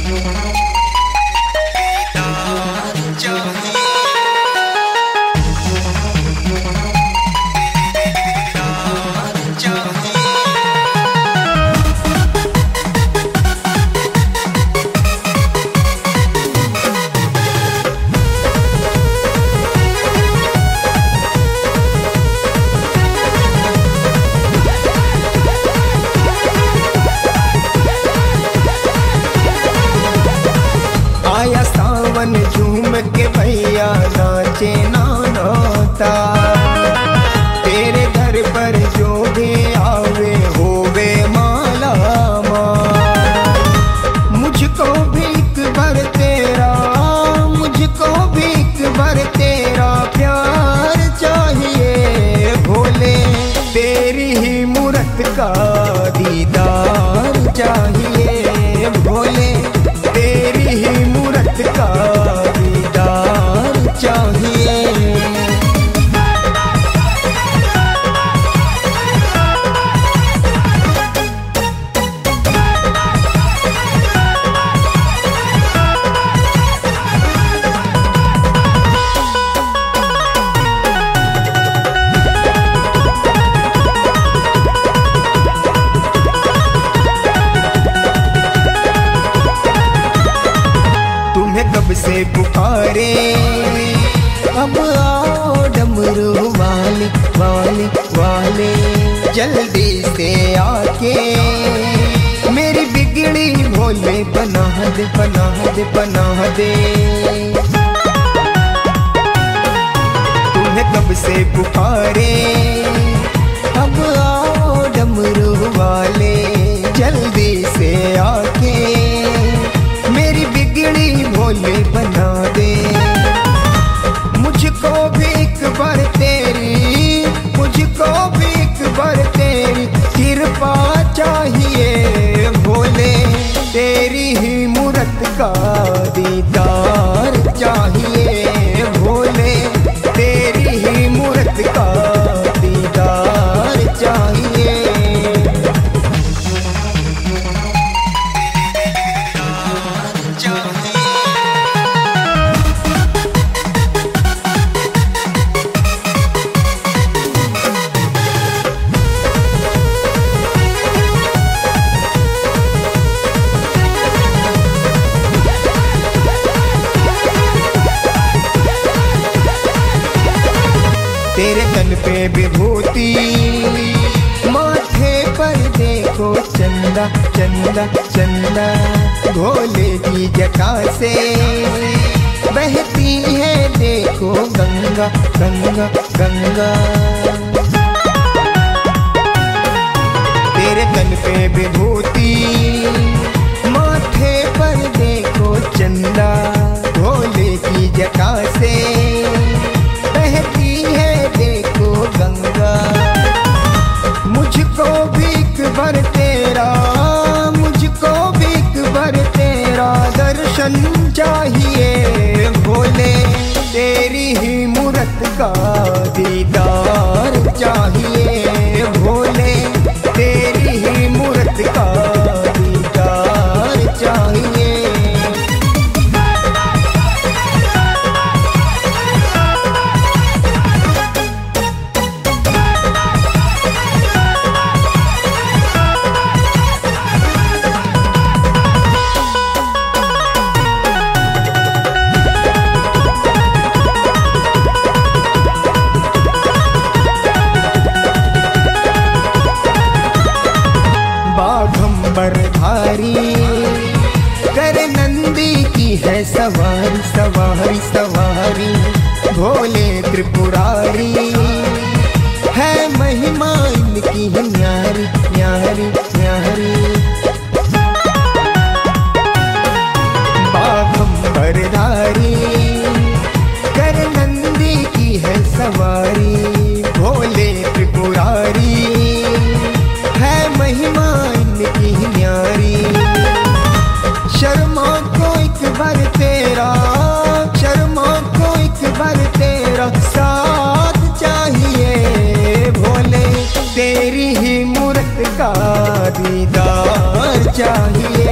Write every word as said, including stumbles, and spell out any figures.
झूम के भैया नाचे नाता, तेरे घर पर जो भी आवे होवे माला माल। मुझको भी एक बार तेरा, मुझको भी एक बार तेरा प्यार चाहिए भोले, तेरी ही मूरत का दीदार चाहिए भोले, तेरी ही मूरत का दीदार चाहिए। कब से पुकारे अब आओ डमरू वाले वाले वाले, जल्दी से आके मेरी बिगड़ी भोले बना दे बना दे बना दे। तुम्हें कब से पुकारे अब आओ डमरू वाले, जल्दी से आके मेरी बिगड़ी भोले बना दे। मुझको भी एक बार तेरी, मुझको भी एक बार तेरी कृपा चाहिए भोले, तेरी ही मूरत का दीदार चाहिए भोले, तेरी ही मूरत का दीदार चाहिए। तेरे तन पे विभूति, माथे पर देखो चंदा चंदा चंदा, भोले की जटा से बहती है देखो गंगा गंगा गंगा। तेरे तन पे विभूति, माथे पर देखो चंदा, भोले की जटा से बहती है देखो गंगा। मुझको भी एक बार तेरा, मुझको भी एक बार तेरा दर्शन चाहिए भोले, तेरी ही मूरत का दीदार चाहिए भोले, तेरी ही मूरत का दीदार चाहिए। बाघंबरधारी कर नंदी की है सवारी सवारी सवारी, भोले त्रिपुरारी है महिमा इनकी न्यारी न्यारी न्यारी। बाघंबरधारी कर नंदी की है सवारी, भोले त्रिपुरारी है महिमा इनकी न्यारी। शर्मा को एक बार तेरा, शर्मा को एक बार तेरा साथ चाहिए भोले, तेरी ही मूरत का दीदार चाहिए